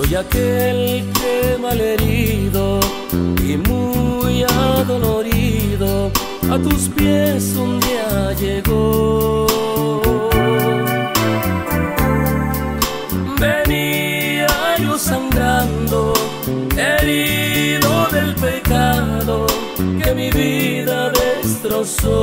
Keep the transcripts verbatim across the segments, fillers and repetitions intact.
Soy aquel que malherido y muy adolorido a tus pies un día llegó. Venía yo sangrando, herido del pecado que mi vida destrozó.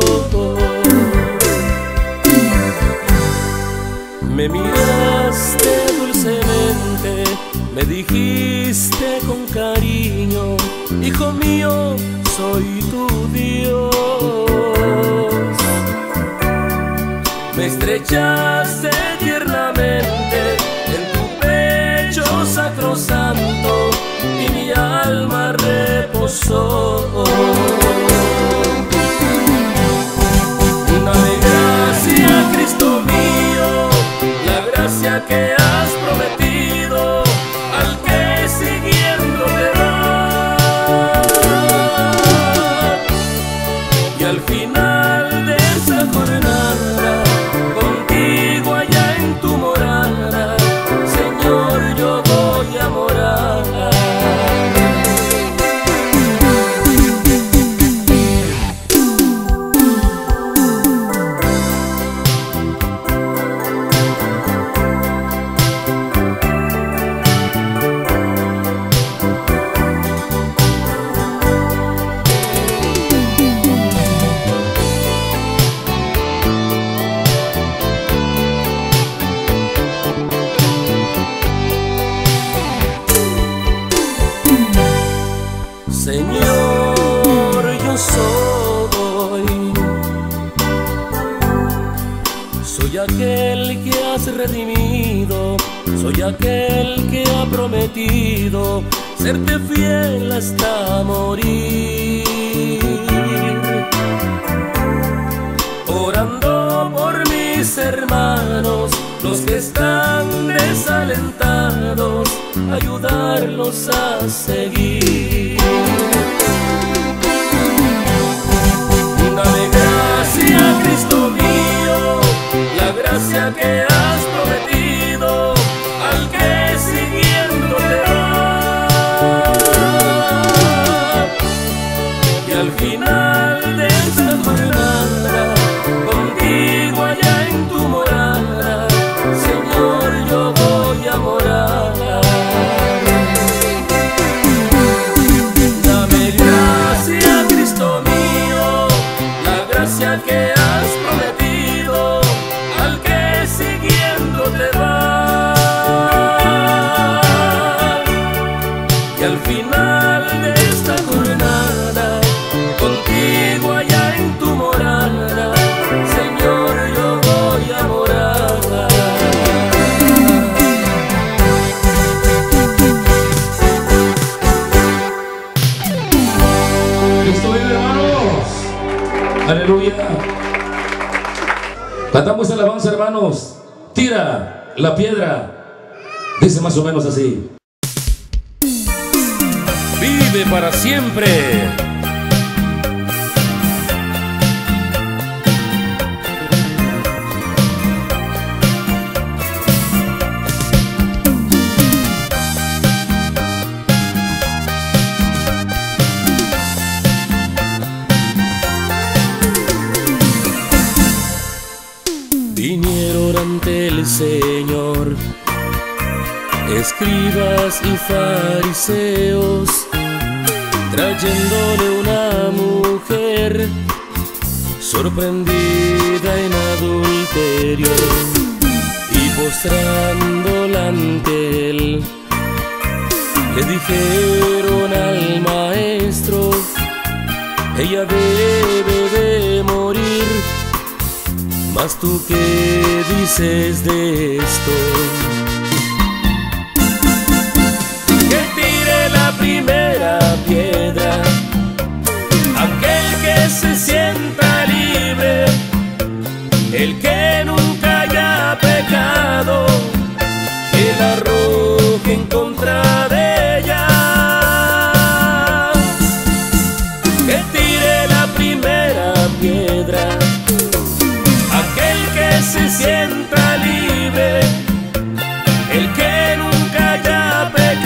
Me miraste dulcemente, me dijiste con cariño: hijo mío, soy tu Dios. Me estrechaste tiernamente en tu pecho sacrosanto y mi alma reposó. Dame gracia, Cristo mío, la gracia que has prometido al que siguiéndote va. Y al final de esa jornada, contigo allá en tu morada, Señor, yo voy a morar. Señor, yo soy, soy aquel que has redimido, soy aquel que ha prometido serte fiel hasta morir. Orando por mis hermanos, los que están desalentados, ayudarlos a seguir. Dame gracia, Cristo mío, la gracia que has prometido al que siguiéndote va. Y al final de esa jornada, contigo allá en tu morada, Señor, yo voy a morar. Dame gracia, Cristo mío, la gracia que has prometido al que siguiéndote va. Y al final de esta jornada, contigo allá en tu morada, Señor, yo voy a morar. Cristo vive, hermanos. Aleluya. Cantamos alabanza, hermanos. Tira la piedra. Dice más o menos así: Vive para siempre. Vinieron ante el Señor escribas y fariseos, trayéndole una mujer sorprendida en adulterio, y postrándola ante él, le dijeron al maestro: ella debe de morir. Mas tú, ¿qué dices de esto? Que tire la primera piedra aquel que se sienta libre, el que nunca haya pecado, que la arroje en contra de ella. Que tire la primera piedra aquel que se sienta libre, el que nunca haya pecado.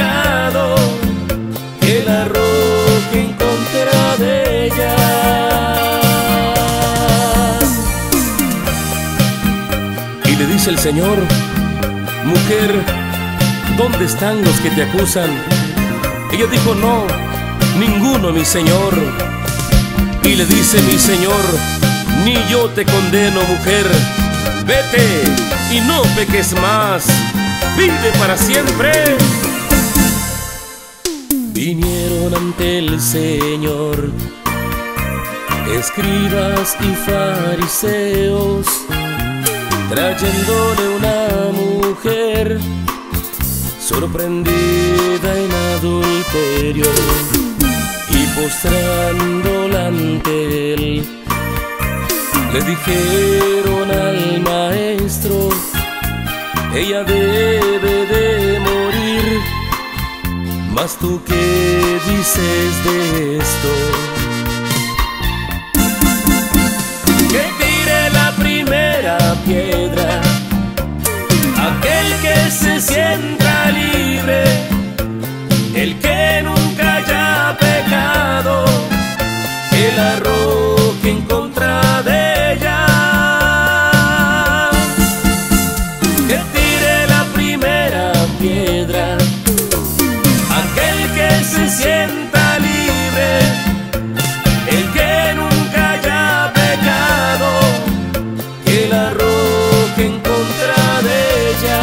le dice el Señor: mujer, ¿dónde están los que te acusan? Ella dijo: no, ninguno, mi Señor. Y le dice mi Señor: ni yo te condeno, mujer. Vete y no peques más, vive para siempre. Vinieron ante el Señor escribas y fariseos, trayéndole una mujer sorprendida en adulterio, y postrándola ante él, le dijeron al maestro: ella debe de morir. Mas tú, ¿qué dices de esto? Que tire la primera piedra aquel que se sienta libre, el que nunca haya pecado, que la arroje en contra de ella. Que tire la primera piedra aquel que se sienta libre, el que nunca haya pecado, que la arroje en contra de ella.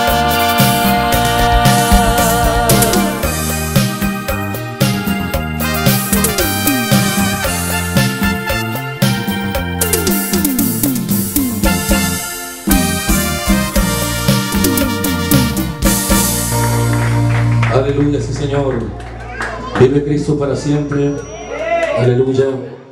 Aleluya, sí, Señor. Vive Cristo para siempre. Aleluya.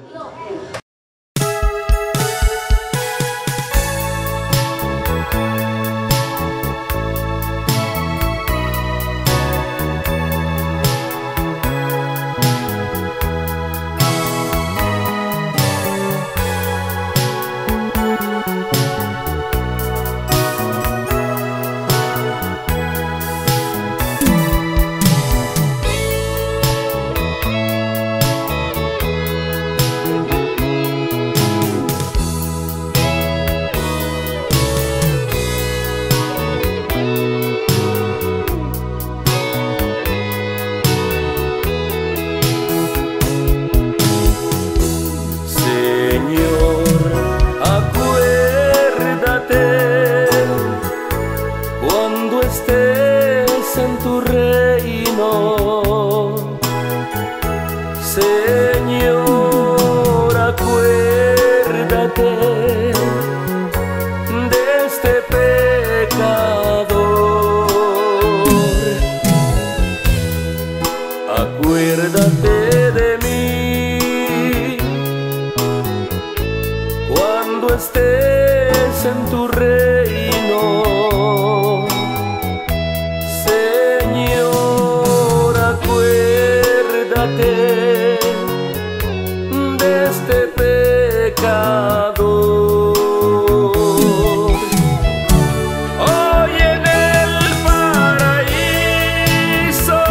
Señor, acuérdate de este pecador. Acuérdate de mí cuando estés en tu reino. Señor, acuérdate de este pecador. Hoy en el paraíso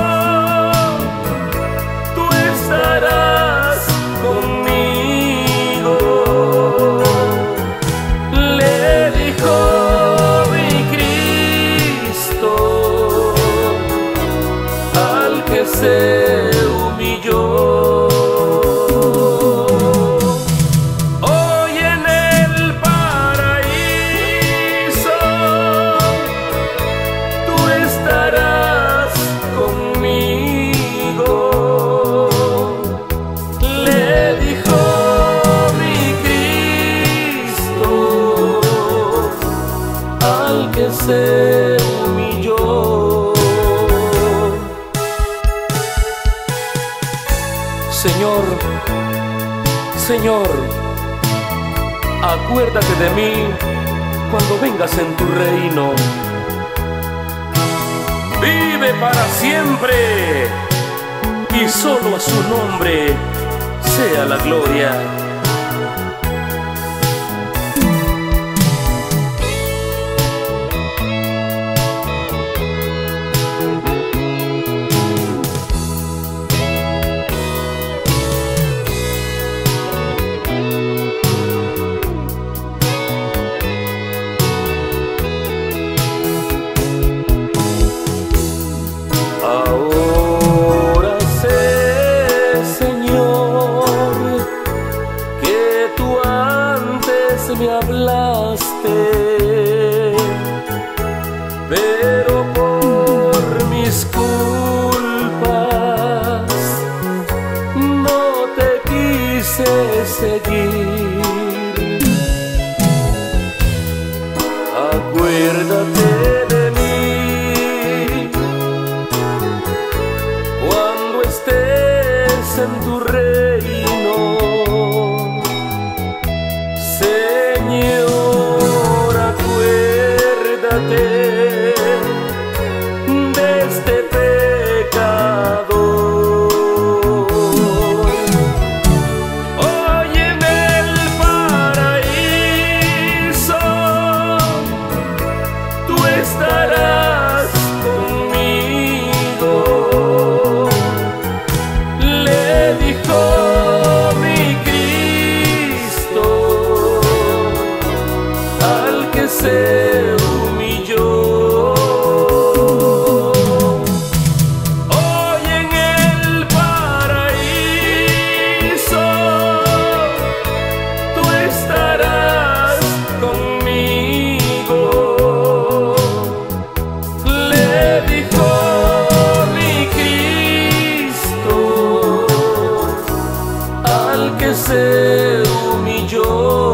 tú estarás conmigo, le dijo mi Cristo al que se humilló. Se humilló. Señor, Señor, acuérdate de mí cuando vengas en tu reino. Vive para siempre y solo a su nombre sea la gloria. acuérdate de mí cuando estés en tu reino, Señor, acuérdate de este pecado. Hoy en el paraíso tú estarás conmigo, le dijo mi Cristo al que se humilló. Hoy en el paraíso tú estarás conmigo, le dijo mi Cristo al que se humilló.